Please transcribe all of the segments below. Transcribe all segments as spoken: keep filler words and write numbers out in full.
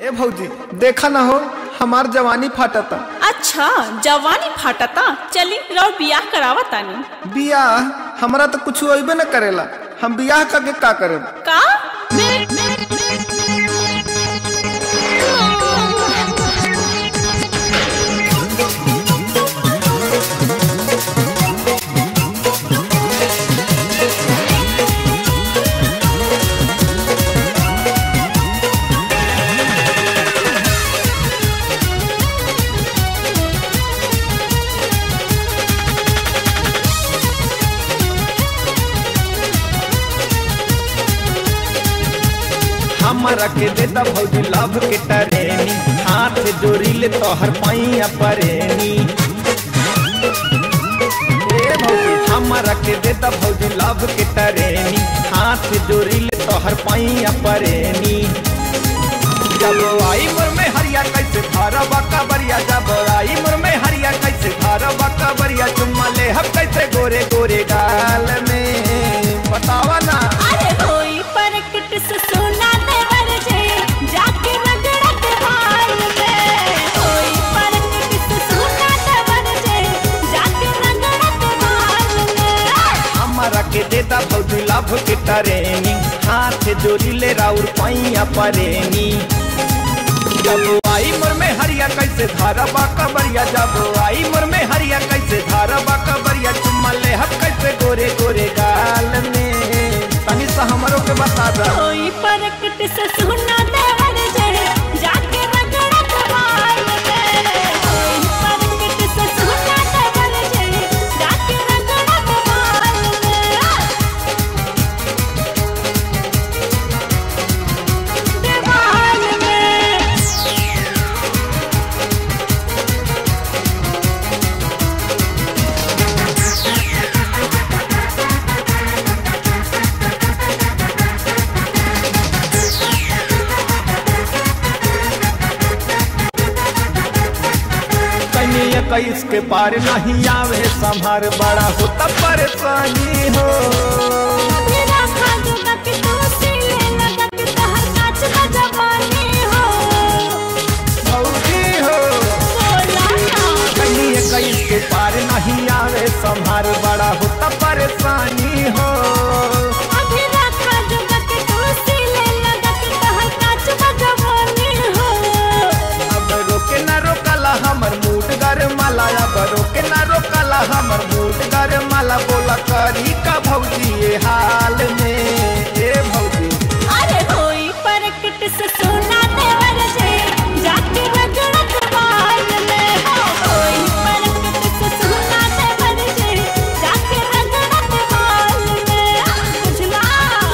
ए भौजी देखा ना हो हमार जवानी फाटता। अच्छा जवानी फाटता, चली रहो बियाह करावा तानी। बियाह हमरा तो कुछ अइबे न करेला, हम बियाह करके का करें? का हमारा के देता भौजी लव के टरेनी, हाथ जोड़ी ले तोहर पैया परेनी। ए भौजी हमारा के देता भौजी लव के टरेनी, हाथ जोड़ी ले तोहर पैया परेनी। जब आई मोर में हरिया कैसे धारा बाका बरिया, जब आई मोर में हरिया कैसे धारा बाका बरिया, चुम्मा ले हम कैसे गोरे गोरे गाल में बतावा ना। अरे होई परकट से सोना देवर जे जाके रगड़त भाल में, होई परकट से सोना देवर जे जाके रगड़त भाल में। हमारा के देता भौजी लव के टरेनी, हाथ जोड़ी ले राउर पैया परेनी। जब आई मोर में हरिया कैसे धारा बाका बरिया, जब आई मोर में हरिया कैसे धारा बाका बरिया, चुम्मा ले हम कैसे गोरे गोरे गाल में तनी सा हमरो के बता दा। होई परकट से सोना देवर जे जाके रगड़त भाल में, होई परकट से सोना देवर जे जाके रगड़त भाल में। देवाल में इक्कीस के पार नहीं आवे संभार, बड़ा होता परेशानी हो। मेरा खाजुका के तू सीले लगा के तहर काच का जवानी हो। भौजी हो बोला ना कहीं इक्कीस के पार नहीं आवे संभार, बड़ा होता परेशानी हो। मेरा खाजुका के तू सीले लगा के तहर काच का जवानी हो। अब रोके ना रोकला हमर मूड गरमाला, अब रोके ना रोकला हमर मूड गरमाला, बोला करी का भौजी ये हाल में। ए भौजी अरे होई परकट से सोना देवर जे जाके रगड़त भाल में, होई परकट से सोना देवर जे जाके रगड़त भाल में। बुझला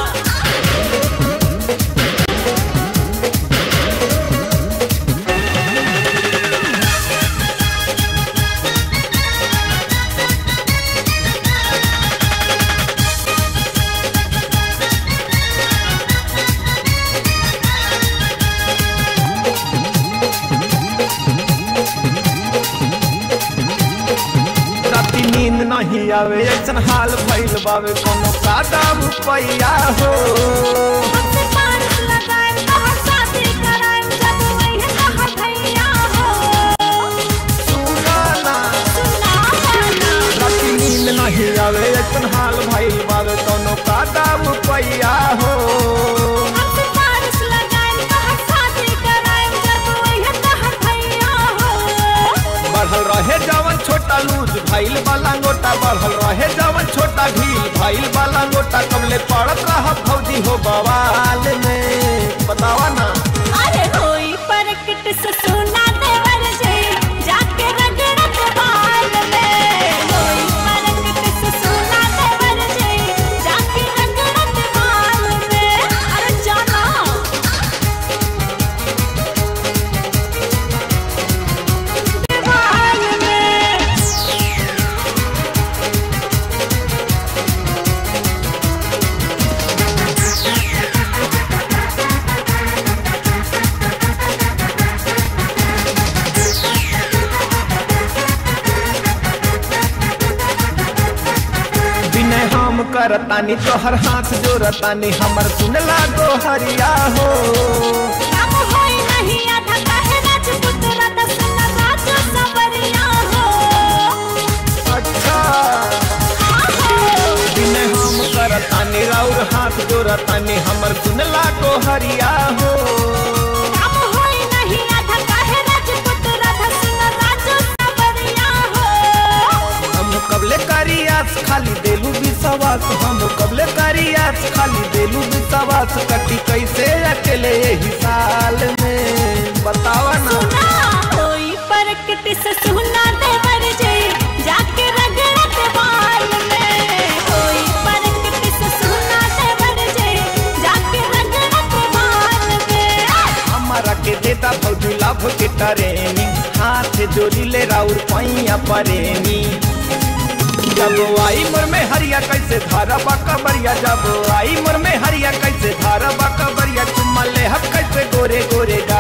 राती नींद नहीं आवे ऐसन हाल भइल बावे, कोनो कादा रुपैया हो। हमसे पारस लगाएम तोहर शादी कराएम, जब वही तोहर भैया हो। सुना ना सुना गाना राती नींद नहीं आवे ऐसन हाल भइल बावे, कोनो कादा रुपैया हो। हमसे पारस लगाएम तोहर शादी कराएम, जब वही तोहर भैया हो। बढ़ल रहे जवन छोटा लूज भइल वाला गोटा, बढ़ल रहे जवन छोटा ढील भइल वाला गोटा, कबले पड़त रहा भौजी हो बवाल में बतावा ना। अरे होई परकट से सोना देवर जे जाके रगड़त भाल में, होई परकट से सोना देवर जे जाके रगड़त भाल में। अरे जाना देवाल में करतानी तोहर हाथ जोड़तानी, हमर सुनला गो हरिया हो। काम होई नहीं विश्वास हम कबले करियास खाली देलू विश्वास कटी कैसे अकेले यही साल में बतावा ना होई प्रैक्टिस सुना देवर जी जाके रगड़त बाल में होई प्रैक्टिस सुना देवर जी जाके रगड़त बाल में हमारा के देता भौजी लाभ के ट्रेनिंग हाथ जोड़ी ले राउर पैया परेनी जब आई मोर में हरिया कैसे धारा बाकबरिया जब आई मोर में हरिया कैसे धारा बाकबरिया चुम्मा ले हक कैसे गोरे गोरे